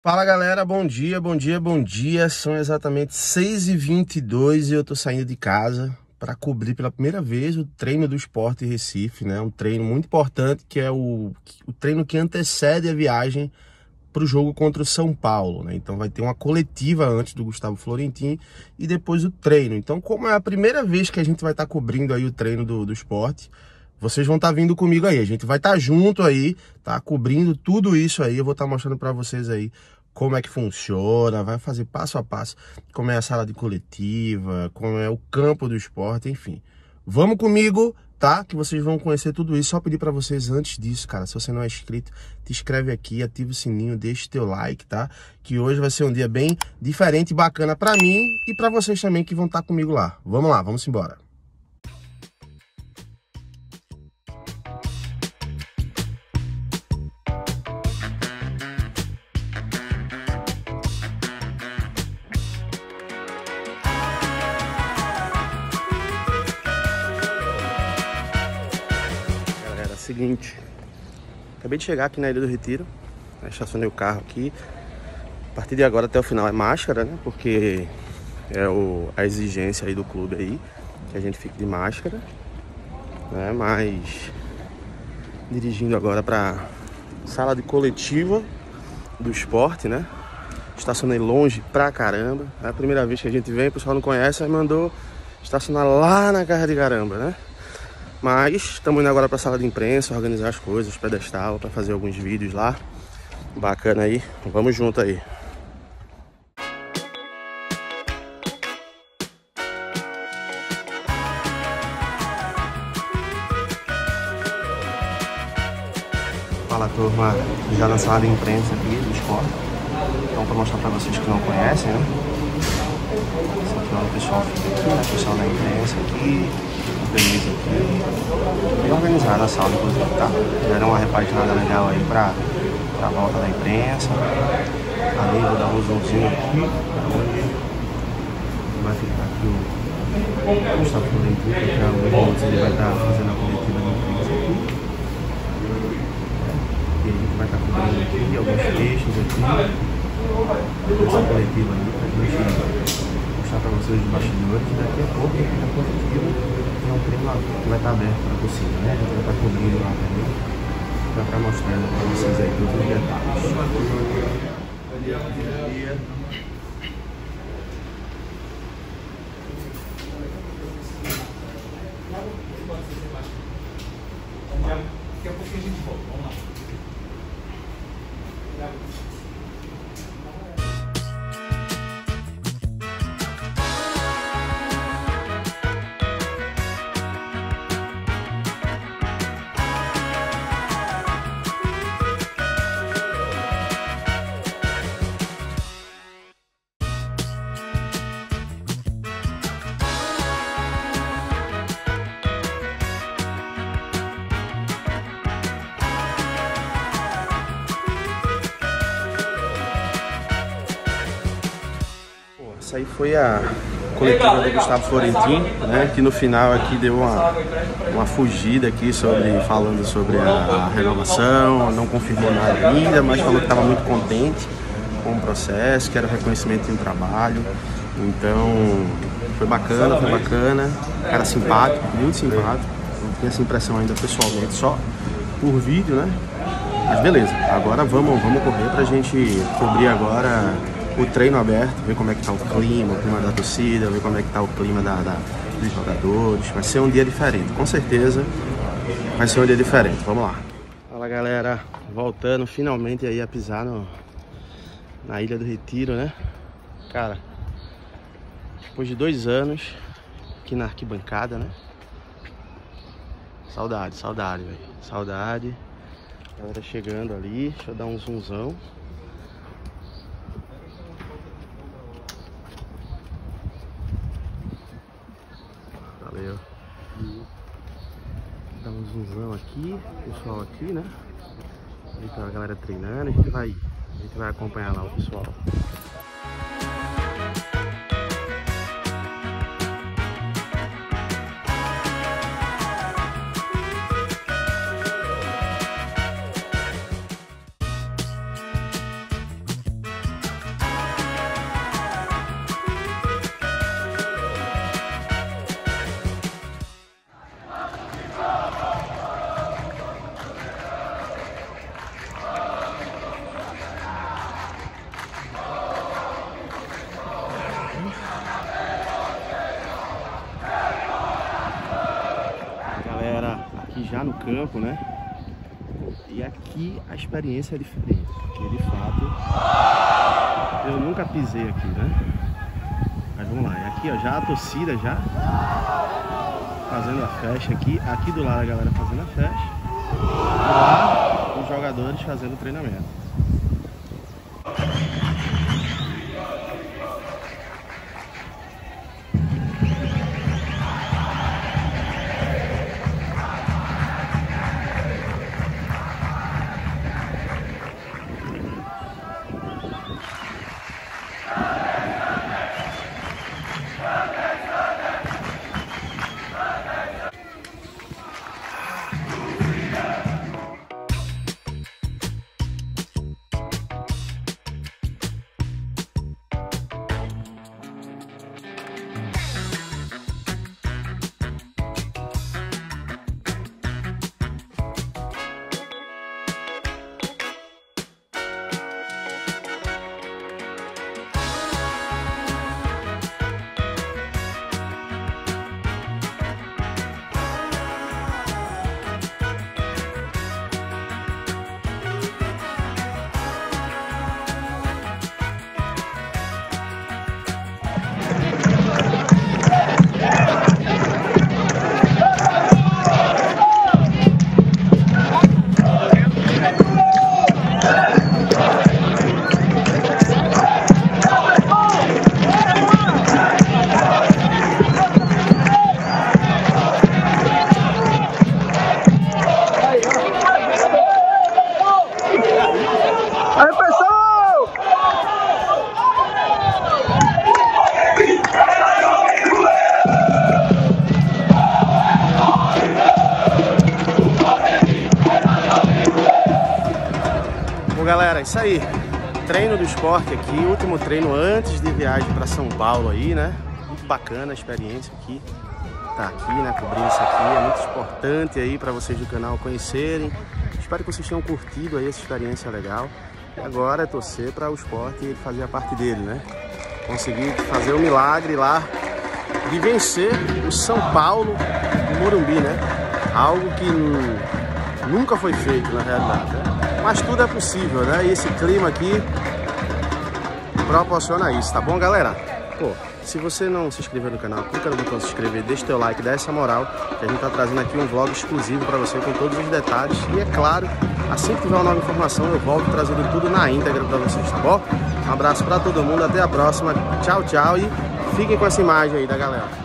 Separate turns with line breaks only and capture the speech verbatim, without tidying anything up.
Fala galera, bom dia, bom dia, bom dia. São exatamente seis e vinte e dois e eu tô saindo de casa para cobrir pela primeira vez o treino do Sport Recife, né? Um treino muito importante que é o, o treino que antecede a viagem para o jogo contra o São Paulo, né? Então vai ter uma coletiva antes do Gustavo Florentin e depois o treino. Então, como é a primeira vez que a gente vai estar tá cobrindo aí o treino do, do Sport, vocês vão estar tá vindo comigo aí. A gente vai estar tá junto aí, tá? Cobrindo tudo isso aí. Eu vou estar tá mostrando para vocês aí como é que funciona, vai fazer passo a passo como é a sala de coletiva, como é o campo do esporte, enfim. Vamos comigo, tá? Que vocês vão conhecer tudo isso. Só pedir para vocês antes disso, cara, se você não é inscrito, te inscreve aqui, ativa o sininho, deixa o teu like, tá? Que hoje vai ser um dia bem diferente e bacana para mim e para vocês também que vão estar comigo lá. Vamos lá, vamos embora. Seguinte, acabei de chegar aqui na Ilha do Retiro, estacionei o carro aqui. A partir de agora até o final é máscara, né? Porque é o, a exigência aí do clube aí, que a gente fique de máscara, né? Mas dirigindo agora para sala de coletiva do esporte, né? Estacionei longe pra caramba. É a primeira vez que a gente vem, o pessoal não conhece, aí mandou estacionar lá na casa de caramba, né? Mas estamos indo agora para a sala de imprensa, organizar as coisas, pedestal, para fazer alguns vídeos lá. Bacana aí, vamos junto aí. Fala turma, já na sala de imprensa aqui do esporte. Então para mostrar para vocês que não conhecem, né? Esse aqui é o pessoal aqui, né? O pessoal da imprensa aqui. Organiza aqui, bem organizada a sala, inclusive, tá? Deram uma repaginada legal aí pra, pra volta da imprensa. Ali vou dar um zoomzinho aqui, onde vai ficar aqui o Gustavo Florentin, que daqui a alguns minutos ele vai estar fazendo a coletiva de imprensa aqui. E a gente vai estar cobrindo aqui alguns textos aqui, essa coletiva aí, pra gente mostrar pra vocês os bastidores. Daqui a pouco a coletiva é um treino que vai estar aberto para a torcida, né? A gente vai estar cobrindo lá também, para estar mostrando para vocês aí todos os detalhes. Bom dia, bom dia. Daqui a pouco a gente volta, vamos lá. Essa aí foi a coletiva do Gustavo Florentin, né? Que no final aqui deu uma, uma fugida aqui sobre, falando sobre a, a renovação, não confirmou nada ainda, mas falou que estava muito contente com o processo, que era o reconhecimento de um trabalho. Então foi bacana, foi bacana, cara simpático, muito simpático. Não tinha essa impressão ainda pessoalmente, só por vídeo, né? Mas beleza, agora vamos, vamos correr pra gente cobrir agora o treino aberto, ver como é que tá o clima, o clima da torcida, ver como é que tá o clima da, da, dos jogadores. Vai ser um dia diferente, com certeza vai ser um dia diferente, vamos lá. Fala galera, voltando finalmente aí a pisar no, na Ilha do Retiro, né? Cara, depois de dois anos aqui na arquibancada, né? Saudade, saudade, velho, saudade. A galera chegando ali, deixa eu dar um zoomzão. Valeu. Dá um zoomzão aqui, pessoal aqui, né? Aí tá a galera treinando, a gente vai, a gente vai acompanhar lá o pessoal. já no campo, né? E aqui a experiência é diferente, porque de fato eu nunca pisei aqui, né? Mas vamos lá, e aqui ó, já a torcida já fazendo a festa aqui, aqui do lado a galera fazendo a festa, e lá os jogadores fazendo o treinamento. Bom, galera, é isso aí. Treino do esporte aqui, último treino antes de viagem para São Paulo aí, né? Muito bacana a experiência aqui. Tá aqui, né? Cobrindo isso aqui. É muito importante aí para vocês do canal conhecerem. Espero que vocês tenham curtido aí essa experiência legal. E agora é torcer para o esporte fazer a parte dele, né? Conseguir fazer o milagre lá de vencer o São Paulo do Morumbi, né? Algo que nunca foi feito na realidade, né? Mas tudo é possível, né? E esse clima aqui proporciona isso, tá bom, galera? Pô, se você não se inscreveu no canal, clica no botão se inscrever, deixa teu like, dá essa moral, que a gente tá trazendo aqui um vlog exclusivo pra você com todos os detalhes. E é claro, assim que tiver uma nova informação, eu volto trazendo tudo na íntegra pra vocês, tá bom? Um abraço pra todo mundo, até a próxima, tchau, tchau e fiquem com essa imagem aí da galera.